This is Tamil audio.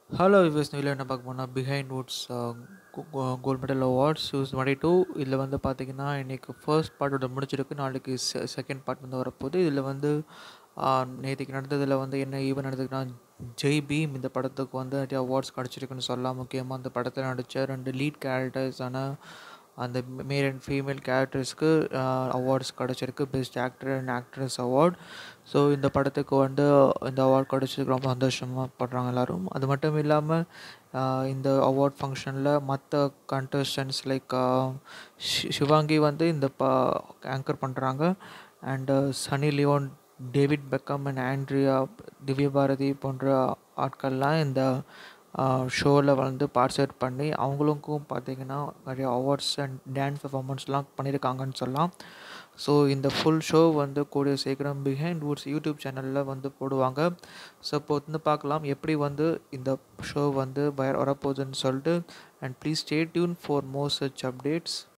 ஹலோ விவஸ் இதில் என்ன பார்க்க போனால் பிஹைண்ட்வுட்ஸ் கோல்ட் மெடல் அவார்ட்ஸ் 2022 இதில் வந்து பார்த்திங்கன்னா இன்றைக்கி ஃபர்ஸ்ட் பார்ட்டோட முடிச்சிருக்கு. நாளைக்கு செகண்ட் பார்ட் வந்து வரப்போகுது. இதில் வந்து நேற்றுக்கு நடந்ததில் வந்து என்ன ஈவெண்ட் நடந்ததுன்னா ஜெய் பீம் இந்த படத்துக்கு வந்து நிறைய அவார்ட்ஸ் கிடச்சிருக்குன்னு சொல்லலாம். முக்கியமாக அந்த படத்தில் நடித்த 2 லீட் கேரக்டர்ஸான அந்த மேல் அண்ட் ஃபீமேல் கேரக்டர்ஸ்க்கு அவார்ட்ஸ் கிடச்சிருக்கு. Best actor and actress award. So இந்த படத்துக்கு வந்து இந்த அவார்ட் கிடச்சதுக்கு ரொம்ப சந்தோஷமாக படுறாங்க எல்லோரும். அது மட்டும் இல்லாமல் இந்த அவார்ட் ஃபங்க்ஷனில் மற்ற கண்டஸ்டன்ஸ் லைக் சிவாங்கி வந்து இந்த ஆங்கர் பண்ணுறாங்க. And Sunny Leone, David Beckham and Andrea, Divya Bharathi போன்ற ஆட்கள்லாம் இந்த ஷோவில் வந்து பார்ட்டிசிபேட் பண்ணி அவங்களுக்கும் பார்த்திங்கன்னா நிறைய அவார்ட்ஸ் அண்ட் டான்ஸ் பர்ஃபார்மன்ஸ்லாம் பண்ணியிருக்காங்கன்னு சொல்லலாம். ஸோ இந்த ஃபுல் ஷோ வந்து கூடிய சீக்கிரம் பிஹைண்ட்வுட்ஸ் யூடியூப் சேனலில் வந்து போடுவாங்க. ஸோ இப்போ வந்து பார்க்கலாம் எப்படி வந்து இந்த ஷோ வந்து வரப்போகுதுன்னு சொல்லிட்டு. And please stay tune for more such updates.